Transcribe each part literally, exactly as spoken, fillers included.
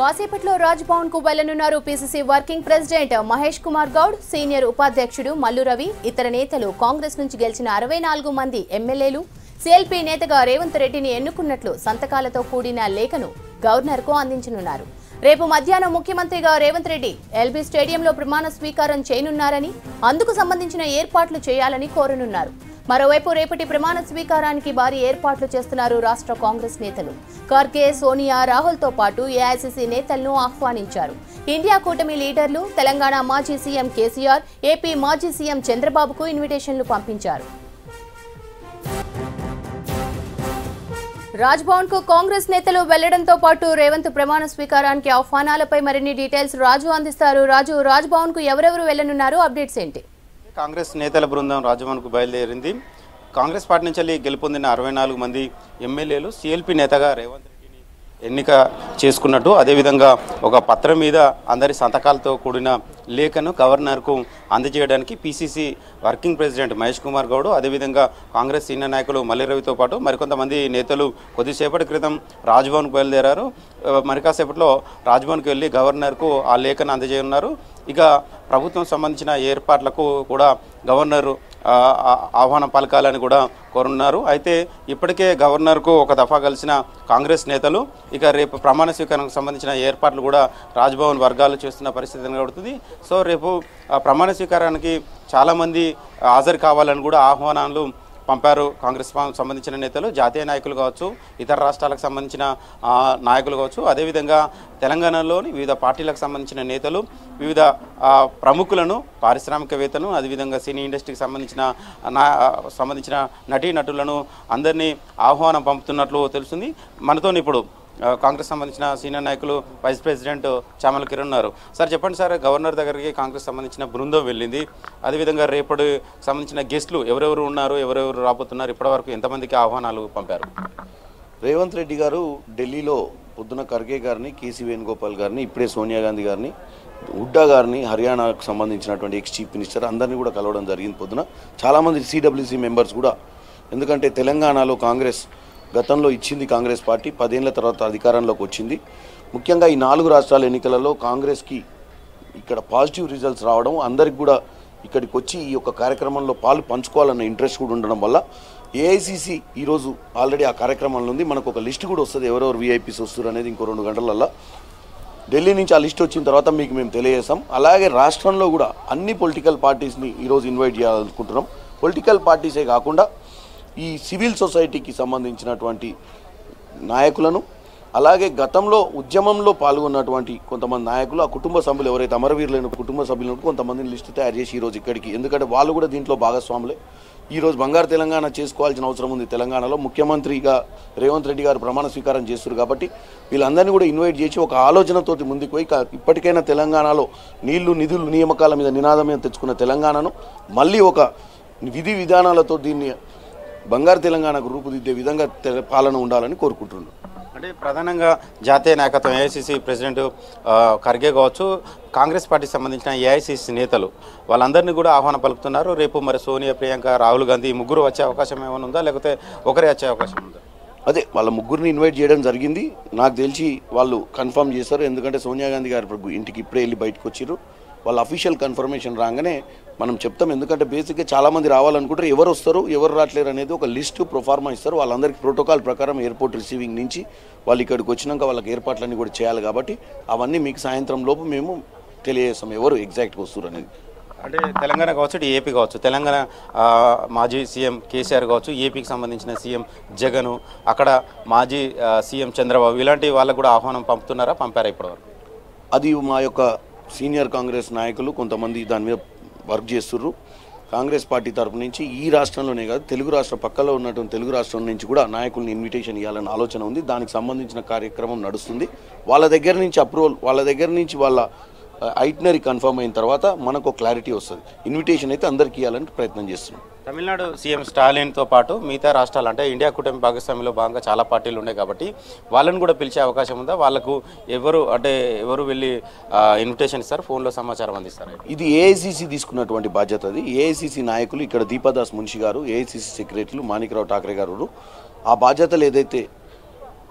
కాసేపట్లో రాజ్భవన్ కు వెళ్లనున్నారు PCC working president Mahesh Kumar Goud, senior ఉపాధ్యక్షుడు మల్లు రవి, ఇతర నేతలు. కాంగ్రెస్ నుంచి గెలిచిన అరవై నాలుగు మంది ఎమ్మెల్యేలు సీఎల్పీ నేతగా రేవంత్ రెడ్డిని ఎన్నుకున్నట్లు సంతకాలతో కూడిన లేఖను గవర్నర్ కు అందించనున్నారు. రేపు మధ్యాహ్నం ముఖ్యమంత్రిగా రేవంత్ రెడ్డి ఎల్బీ స్టేడియంలో ప్రమాణ స్వీకారం చేయనున్నారని, అందుకు సంబంధించిన ఏర్పాట్లు చేయాలని కోరనున్నారు. మరోవైపు రేపటి ప్రమాణ స్వీకారానికి భారీ ఏర్పాట్లు చేస్తున్నారు రాష్ట్ర కాంగ్రెస్ నేతలు. ఖర్గే, సోనియా, రాహుల్ తో పాటు ఏఐసీసీ నేతలను ఆహ్వానించారు. ఇండియా కూటమి లీడర్లు తెలంగాణ మాజీ సీఎం కేసీఆర్, ఏపీ మాజీ సీఎం చంద్రబాబుకు ఇన్విటేషన్లు పంపించారు. రాజ్భవన్ కు కాంగ్రెస్ నేతలు వెళ్లడంతో పాటు రేవంత్ ప్రమాణ స్వీకారానికి ఆహ్వానాలపై మరిన్ని డీటెయిల్స్ రాజు అందిస్తారు. రాజు, రాజ్భవన్ కు ఎవరెవరు వెళ్లనున్నారు, అప్డేట్స్ ఏంటి? కాంగ్రెస్ నేతల బృందం రాజ్భవన్కు బయలుదేరింది. కాంగ్రెస్ పార్టీ నుంచి గెలుపొందిన అరవై నాలుగు మంది ఎమ్మెల్యేలు సీఎల్పీ నేతగా రేవంత్ రెడ్డిని ఎన్నిక చేసుకున్నట్టు, అదేవిధంగా ఒక పత్రం మీద అందరి సంతకాలతో కూడిన లేఖను గవర్నర్కు అందజేయడానికి PCC working president Mahesh Kumar Goud, అదేవిధంగా కాంగ్రెస్ సీనియర్ నాయకులు మల్లు రవితో పాటు మరికొంతమంది నేతలు కొద్దిసేపటి క్రితం రాజ్భవన్కు బయలుదేరారు. మరి కాసేపట్లో రాజ్భవన్కి వెళ్ళి గవర్నర్కు ఆ లేఖను అందజేయనున్నారు. ఇక ప్రభుత్వం సంబంధించిన ఏర్పాట్లకు కూడా గవర్నర్ ఆహ్వానం పలకాలని కూడా కోరున్నారు. అయితే ఇప్పటికే గవర్నర్కు ఒక దఫా కలిసిన కాంగ్రెస్ నేతలు ఇక రేపు ప్రమాణ స్వీకారానికి సంబంధించిన ఏర్పాట్లు కూడా రాజ్భవన్ వర్గాలు చేస్తున్న పరిస్థితి కనబడుతుంది. సో రేపు ప్రమాణ స్వీకారానికి చాలామంది హాజరు కావాలని కూడా ఆహ్వానాలు పంపారు కాంగ్రెస్ సంబంధించిన నేతలు. జాతీయ నాయకులు కావచ్చు, ఇతర రాష్ట్రాలకు సంబంధించిన నాయకులు కావచ్చు, అదేవిధంగా తెలంగాణలోని వివిధ పార్టీలకు సంబంధించిన నేతలు, వివిధ ప్రముఖులను, పారిశ్రామికవేత్తలను, అదేవిధంగా సినీ ఇండస్ట్రీకి సంబంధించిన నా సంబంధించిన నటీనటులను అందరినీ ఆహ్వానం పంపుతున్నట్లు తెలుస్తుంది. మనతో ఇప్పుడు కాంగ్రెస్ సంబంధించిన సీనియర్ నాయకులు వైస్ ప్రెసిడెంట్ చామల కిరణ్ ఉన్నారు. సార్ చెప్పండి సార్, గవర్నర్ దగ్గరికి కాంగ్రెస్ సంబంధించిన బృందం వెళ్ళింది, అదేవిధంగా రేపటి సంబంధించిన గెస్టులు ఎవరెవరు ఉన్నారు, ఎవరెవరు రాబోతున్నారు, ఇప్పటివరకు ఎంతమందికి ఆహ్వానాలు పంపారు? రేవంత్ రెడ్డి గారు ఢిల్లీలో పొద్దున ఖర్గే గారిని, కేసీ వేణుగోపాల్ గారిని, ఇప్పుడే సోనియా గాంధీ గారిని, హుడ్డా గారిని, హర్యానాకు సంబంధించినటువంటి ఎక్స్ చీఫ్ మినిస్టర్ అందరినీ కూడా కలవడం జరిగింది. పొద్దున చాలామంది సిడబ్ల్యూసీ మెంబర్స్ కూడా, ఎందుకంటే తెలంగాణలో కాంగ్రెస్ గతంలో ఇచ్చింది, కాంగ్రెస్ పార్టీ పదేళ్ల తర్వాత అధికారంలోకి వచ్చింది. ముఖ్యంగా ఈ నాలుగు రాష్ట్రాల ఎన్నికలలో కాంగ్రెస్కి ఇక్కడ పాజిటివ్ రిజల్ట్స్ రావడం, అందరికి కూడా ఇక్కడికి వచ్చి ఈ యొక్క కార్యక్రమంలో పాలు పంచుకోవాలన్న ఇంట్రెస్ట్ కూడా ఉండడం వల్ల ఏఐసీసీ ఈరోజు ఆల్రెడీ ఆ కార్యక్రమంలో ఉంది. మనకు ఒక లిస్ట్ కూడా వస్తుంది, ఎవరెవరు వీఐపీస్ వస్తారు అనేది ఇంకో రెండు గంటలల్లో ఢిల్లీ నుంచి ఆ లిస్ట్ వచ్చిన తర్వాత మీకు మేము తెలియజేస్తాం. అలాగే రాష్ట్రంలో కూడా అన్ని పొలిటికల్ పార్టీస్ని ఈరోజు ఇన్వైట్ చేయాలనుకుంటున్నాం. పొలిటికల్ పార్టీసే కాకుండా ఈ సివిల్ సొసైటీకి సంబంధించినటువంటి నాయకులను, అలాగే గతంలో ఉద్యమంలో పాల్గొన్నటువంటి కొంతమంది నాయకులు, ఆ కుటుంబ సభ్యులు ఎవరైతే అమరవీరులైన కుటుంబ సభ్యులను కొంతమందిని లిస్టు తయారు చేసి ఈరోజు ఇక్కడికి, ఎందుకంటే వాళ్ళు కూడా దీంట్లో భాగస్వాములే. ఈరోజు బంగారు తెలంగాణ చేసుకోవాల్సిన అవసరం ఉంది. తెలంగాణలో ముఖ్యమంత్రిగా రేవంత్ రెడ్డి గారు ప్రమాణ స్వీకారం చేస్తారు కాబట్టి వీళ్ళందరినీ కూడా ఇన్వైట్ చేసి ఒక ఆలోచనతోటి ముందుకు పోయి ఇప్పటికైనా తెలంగాణలో నీళ్లు, నిధులు, నియామకాల మీద నినాదం మీద తెచ్చుకున్న తెలంగాణను మళ్ళీ ఒక విధి విధానాలతో దీన్ని బంగారు తెలంగాణకు రూపుదిద్దే విధంగా పాలన ఉండాలని కోరుకుంటున్నాను. అంటే ప్రధానంగా జాతీయ నాయకత్వం ఏఐసీసీ ప్రెసిడెంట్ ఖర్గే కావచ్చు, కాంగ్రెస్ పార్టీకి సంబంధించిన ఏఐసీసీ నేతలు వాళ్ళందరినీ కూడా ఆహ్వానం పలుకుతున్నారు. రేపు మరి సోనియా, ప్రియాంక, రాహుల్ గాంధీ ముగ్గురు వచ్చే అవకాశం ఏమైనా ఉందా, లేకపోతే ఒకరే వచ్చే అవకాశం ఉందా? అదే వాళ్ళ ముగ్గురిని ఇన్వైట్ చేయడం జరిగింది. నాకు తెలిసి వాళ్ళు కన్ఫర్మ్ చేశారు, ఎందుకంటే సోనియా గాంధీ గారు ఇంటికి ఇప్పుడే వెళ్ళి బయటకు వచ్చారు. వాళ్ళ అఫీషియల్ కన్ఫర్మేషన్ రాగానే మనం చెప్తాం. ఎందుకంటే బేసిక్గా చాలామంది రావాలనుకుంటారు, ఎవరు వస్తారు ఎవరు రావట్లేరు అనేది ఒక లిస్టు ప్రొఫార్మా ఇస్తారు. వాళ్ళందరికీ ప్రోటోకాల్ ప్రకారం ఎయిర్పోర్ట్ రిసీవింగ్ నుంచి వాళ్ళు ఇక్కడికి వచ్చినాక వాళ్ళకి ఏర్పాట్లన్నీ కూడా చేయాలి. కాబట్టి అవన్నీ మీకు సాయంత్రం లోపు మేము తెలియజేస్తాం ఎవరు ఎగ్జాక్ట్గా వస్తారు అనేది. అంటే తెలంగాణ కావచ్చు, ఇటు ఏపీ కావచ్చు, తెలంగాణ మాజీ సీఎం కేసీఆర్ కావచ్చు, ఏపీకి సంబంధించిన సీఎం జగన్, అక్కడ మాజీ సీఎం చంద్రబాబు, ఇలాంటి వాళ్ళకు కూడా ఆహ్వానం పంపుతున్నారా, పంపారా ఇప్పటివరకు? అది మా యొక్క సీనియర్ కాంగ్రెస్ నాయకులు కొంతమంది దాని మీద వర్క్ చేస్తుర్రు. కాంగ్రెస్ పార్టీ తరపు నుంచి ఈ రాష్ట్రంలోనే కాదు, తెలుగు రాష్ట్ర పక్కలో ఉన్నటువంటి తెలుగు రాష్ట్రం నుంచి కూడా నాయకుల్ని ఇన్విటేషన్ ఇవ్వాలన్న ఆలోచన ఉంది. దానికి సంబంధించిన కార్యక్రమం నడుస్తుంది. వాళ్ళ దగ్గర నుంచి అప్రూవల్, వాళ్ళ దగ్గర నుంచి వాళ్ళ ఐటినరీ కన్ఫర్మ్ అయిన తర్వాత మనకు క్లారిటీ వస్తుంది. ఇన్విటేషన్ అయితే అందరికీ ఇవ్వాలని ప్రయత్నం చేస్తున్నాం. తమిళనాడు సీఎం స్టాలిన్తో పాటు మిగతా రాష్ట్రాలు, అంటే ఇండియా కూటమి భాగస్వామ్యంలో భాగంగా చాలా పార్టీలు ఉన్నాయి కాబట్టి వాళ్ళని కూడా పిలిచే అవకాశం ఉందా? వాళ్ళకు ఎవరు అంటే ఎవరు వెళ్ళి ఇన్విటేషన్ ఇస్తారు, ఫోన్లో సమాచారం అందిస్తారు? ఇది ఏఐసీసీ తీసుకున్నటువంటి బాధ్యత. అది ఏఐసీసీ నాయకులు, ఇక్కడ దీపాదాస్ మున్షి గారు, ఏఐసీసీ సెక్రటరీలు మాణిక్రావు ఠాకరే గారు, ఆ బాధ్యతలు ఏదైతే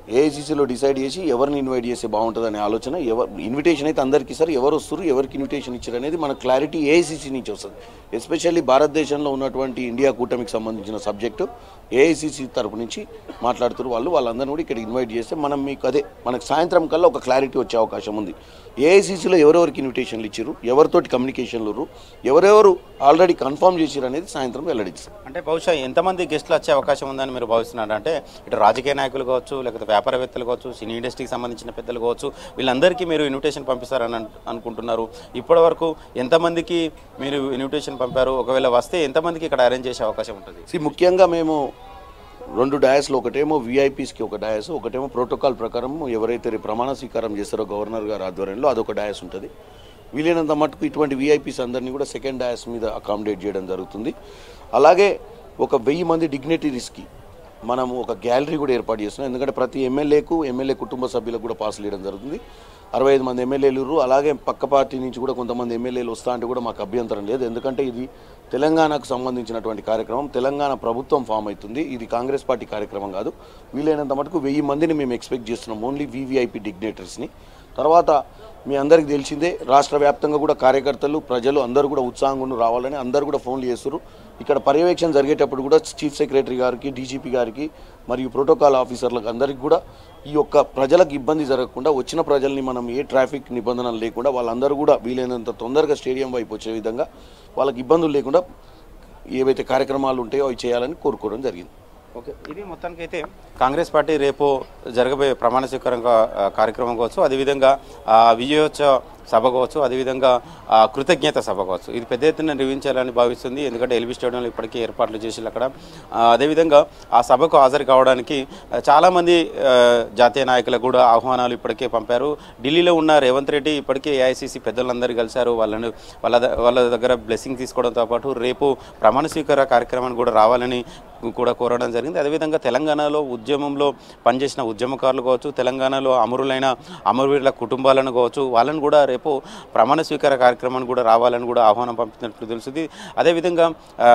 ఏఐసీసీలో డిసైడ్ చేసి ఎవరిని ఇన్వైట్ చేస్తే బాగుంటుంది అనే ఆలోచన. ఎవరు ఇన్విటేషన్ అయితే అందరికీ ఇస్తారు, ఎవరు వస్తారు, ఎవరికి ఇన్విటేషన్ ఇచ్చారు అనేది మన క్లారిటీ ఏఐసీసీ నుంచి వస్తుంది. ఎస్పెషల్లీ భారతదేశంలో ఉన్నటువంటి ఇండియా కూటమికి సంబంధించిన సబ్జెక్టు ఏఐసీసీ తరపు నుంచి మాట్లాడుతున్నారు వాళ్ళు. వాళ్ళందరినీ కూడా ఇక్కడ ఇన్వైట్ చేస్తే మనం మీకు అదే మనకు సాయంత్రం కల్లా ఒక క్లారిటీ వచ్చే అవకాశం ఉంది. ఏఐసీసీలో ఎవరెవరికి ఇన్విటేషన్లు ఇచ్చారు, ఎవరితోటి కమ్యూనికేషన్లు, ఎవరెవరు ఆల్రెడీ కన్ఫర్మ్ చేశారు అనేది సాయంత్రం వెల్లడిస్తారు. అంటే బహుశా ఎంతమంది గెస్టులు వచ్చే అవకాశం ఉందని మీరు భావిస్తున్నారు? అంటే ఇటు రాజకీయ నాయకులు కావచ్చు, లేకపోతే వ్యాపారవేత్తలు కావచ్చు, సినీ ఇండస్ట్రీకి సంబంధించిన పెద్దలు కావచ్చు, వీళ్ళందరికీ మీరు ఇన్విటేషన్ పంపిస్తారని అనుకుంటున్నారు. ఇప్పటి వరకు ఎంతమందికి మీరు ఇన్విటేషన్ పంపారు? ఒకవేళ వస్తే ఎంతమందికి ఇక్కడ అరేంజ్ చేసే అవకాశం ఉంటుంది? ముఖ్యంగా మేము రెండు డయాస్లో, ఒకటేమో వీఐపీస్కి ఒక డయాస్, ఒకటేమో ప్రోటోకాల్ ప్రకారం ఎవరైతే ప్రమాణ స్వీకారం చేస్తారో గవర్నర్ గారు ఆధ్వర్యంలో అదొక డయాస్ ఉంటుంది. వీలైనంత మటుకు ఇటువంటి వీఐపీస్ అందరినీ కూడా సెకండ్ డయాస్ మీద అకామిడేట్ చేయడం జరుగుతుంది. అలాగే ఒక వెయ్యి మంది డిగ్నిటరీస్కి మనము ఒక గ్యాలరీ కూడా ఏర్పాటు చేస్తున్నాం. ఎందుకంటే ప్రతి ఎమ్మెల్యేకు ఎమ్మెల్యే కుటుంబ సభ్యులకు కూడా పాసులు ఇవ్వడం జరుగుతుంది. అరవై ఐదు మంది ఎమ్మెల్యేలు, అలాగే పక్క పార్టీ నుంచి కూడా కొంతమంది ఎమ్మెల్యేలు వస్తా అంటే కూడా మాకు అభ్యంతరం లేదు. ఎందుకంటే ఇది తెలంగాణకు సంబంధించినటువంటి కార్యక్రమం. తెలంగాణ ప్రభుత్వం ఫామ్ అవుతుంది, ఇది కాంగ్రెస్ పార్టీ కార్యక్రమం కాదు. వీలైనంత మటుకు వెయ్యి మందిని మేము ఎక్స్పెక్ట్ చేస్తున్నాం, ఓన్లీ వీవీఐపీ డిగ్నేటర్స్ని. తర్వాత మీ అందరికీ తెలిసిందే, రాష్ట్ర వ్యాప్తంగా కూడా కార్యకర్తలు, ప్రజలు అందరూ కూడా ఉత్సాహంగా రావాలని అందరూ కూడా ఫోన్లు చేస్తారు. ఇక్కడ పర్యవేక్షణ జరిగేటప్పుడు కూడా చీఫ్ సెక్రటరీ గారికి, డీజీపీ గారికి మరియు ప్రోటోకాల్ ఆఫీసర్లకు అందరికీ కూడా ఈ యొక్క ప్రజలకు ఇబ్బంది జరగకుండా, వచ్చిన ప్రజల్ని మనం ఏ ట్రాఫిక్ నిబంధనలు లేకుండా వాళ్ళందరూ కూడా వీలైనంత తొందరగా స్టేడియం వైపు వచ్చే విధంగా వాళ్ళకి ఇబ్బందులు లేకుండా ఏవైతే కార్యక్రమాలు ఉంటాయో అవి చేయాలని కోరుకోవడం జరిగింది. ఓకే, ఇది మొత్తానికైతే కాంగ్రెస్ పార్టీ రేపు జరగబోయే ప్రమాణ స్వీకారం కార్యక్రమం కావచ్చు, అదేవిధంగా విజయోత్సవ సభ కావచ్చు, అదేవిధంగా కృతజ్ఞత సభ కావచ్చు, ఇది పెద్ద ఎత్తున నిర్వహించాలని భావిస్తుంది. ఎందుకంటే ఎల్బీ స్టేడియంలో ఇప్పటికీ ఏర్పాట్లు చేసి అక్కడ అదేవిధంగా ఆ సభకు హాజరు కావడానికి చాలామంది జాతీయ నాయకులకు కూడా ఆహ్వానాలు ఇప్పటికే పంపారు. ఢిల్లీలో ఉన్న రేవంత్ రెడ్డి ఇప్పటికే ఏఐసీసీ పెద్దలందరూ కలిశారు. వాళ్ళని వాళ్ళ వాళ్ళ దగ్గర బ్లెస్సింగ్ తీసుకోవడంతో పాటు రేపు ప్రమాణ స్వీకార కార్యక్రమాన్ని కూడా రావాలని కూడా కోరడం జరిగింది. అదేవిధంగా తెలంగాణలో ఉద్యమంలో పనిచేసిన ఉద్యమకారులు కావచ్చు, తెలంగాణలో అమరులైన అమరవీరుల కుటుంబాలను కావచ్చు, వాళ్ళని కూడా రేపు ప్రమాణ స్వీకార కార్యక్రమాన్ని కూడా రావాలని కూడా ఆహ్వానం పంపినట్లు తెలుస్తుంది. అదేవిధంగా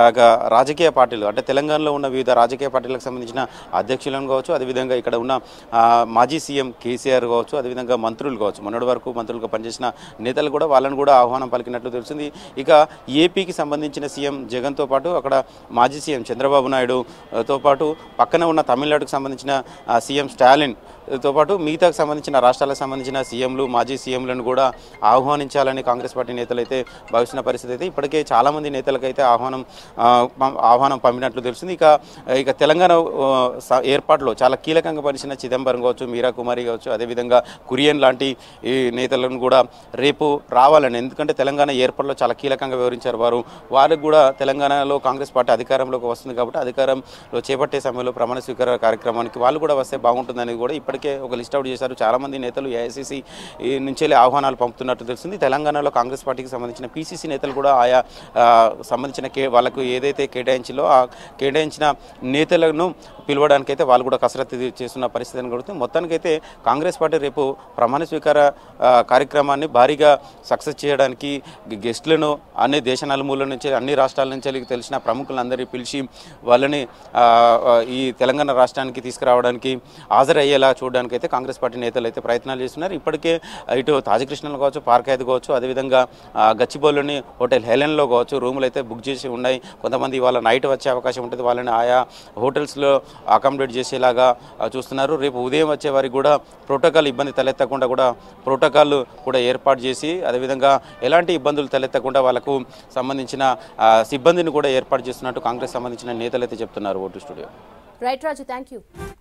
రాజకీయ పార్టీలు అంటే తెలంగాణలో ఉన్న వివిధ రాజకీయ పార్టీలకు సంబంధించిన అధ్యక్షులను కావచ్చు, అదేవిధంగా ఇక్కడ ఉన్న మాజీ సీఎం కేసీఆర్ కావచ్చు, అదేవిధంగా మంత్రులు కావచ్చు, మొన్నటి వరకు మంత్రులుగా పనిచేసిన నేతలు కూడా వాళ్ళని కూడా ఆహ్వానం పలికినట్లు తెలుస్తుంది. ఇక ఏపీకి సంబంధించిన సీఎం జగన్తో పాటు అక్కడ మాజీ సీఎం చంద్రబాబు నాయుడు తో పాటు పక్కన ఉన్న తమిళనాడుకు సంబంధించిన సీఎం స్టాలిన్ తో పాటు మిగతాకు సంబంధించిన రాష్ట్రాలకు సంబంధించిన సీఎంలు, మాజీ సీఎంలను కూడా ఆహ్వానించాలని కాంగ్రెస్ పార్టీ నేతలు అయితే భావిస్తున్న పరిస్థితి అయితే ఇప్పటికే చాలామంది నేతలకైతే ఆహ్వానం ఆహ్వానం పంపినట్లు తెలుస్తుంది. ఇక ఇక తెలంగాణ ఏర్పాటులో చాలా కీలకంగా పనిచిన చిదంబరం కావచ్చు, మీరా కుమారి కావచ్చు, అదేవిధంగా కురియన్ లాంటి ఈ నేతలను కూడా రేపు రావాలని, ఎందుకంటే తెలంగాణ ఏర్పాటులో చాలా కీలకంగా వివరించారు వారు. వారికి కూడా తెలంగాణలో కాంగ్రెస్ పార్టీ అధికారంలోకి వస్తుంది కాబట్టి అధికారంలో చేపట్టే సమయంలో ప్రమాణ స్వీకార కార్యక్రమానికి వాళ్ళు కూడా వస్తే బాగుంటుందని కూడా ఇప్పటికే ఒక లిస్ట్ అవుట్ చేశారు. చాలామంది నేతలు ఏఐసీసీ నుంచే ఆహ్వానాలు పంపుతున్నట్టు తెలుస్తుంది. తెలంగాణలో కాంగ్రెస్ పార్టీకి సంబంధించిన పీసీసీ నేతలు కూడా ఆయా సంబంధించిన కే వాళ్ళకు ఏదైతే కేటాయించిందో ఆ కేటాయించిన నేతలను పిలవడానికైతే వాళ్ళు కూడా కసరత్తు చేస్తున్న పరిస్థితి అని కలుగుతుంది. మొత్తానికైతే కాంగ్రెస్ పార్టీ రేపు ప్రమాణ స్వీకార కార్యక్రమాన్ని భారీగా సక్సెస్ చేయడానికి గెస్టులను అన్ని దేశ నలుమూల నుంచి, అన్ని రాష్ట్రాల నుంచి తెలిసిన ప్రముఖులందరినీ పిలిచి వాళ్ళని ఈ తెలంగాణ రాష్ట్రానికి తీసుకురావడానికి హాజరయ్యేలా చూడడానికి అయితే కాంగ్రెస్ పార్టీ నేతలు అయితే ప్రయత్నాలు చేస్తున్నారు. ఇప్పటికే ఇటు తాజకృష్ణలో కావచ్చు, పార్క్ ఐదు కావచ్చు, అదేవిధంగా గచ్చిబౌలిలోని హోటల్ హెలెన్లో కావచ్చు రూములు అయితే బుక్ చేసి ఉన్నాయి. కొంతమంది వాళ్ళ నైట్ వచ్చే అవకాశం ఉంటుంది, వాళ్ళని ఆయా హోటల్స్లో అకామిడేట్ చేసేలాగా చూస్తున్నారు. రేపు ఉదయం వచ్చే వారికి కూడా ప్రోటోకాల్ ఇబ్బంది తలెత్తకుండా కూడా ప్రోటోకాల్ కూడా ఏర్పాటు చేసి, అదేవిధంగా ఎలాంటి ఇబ్బందులు తలెత్తకుండా వాళ్ళకు సంబంధించిన సిబ్బందిని కూడా ఏర్పాటు చేస్తున్నట్టు కాంగ్రెస్ సంబంధించిన నేతలు అయితే చెప్తున్నారు. ఓటు studio. Right Raju, thank you.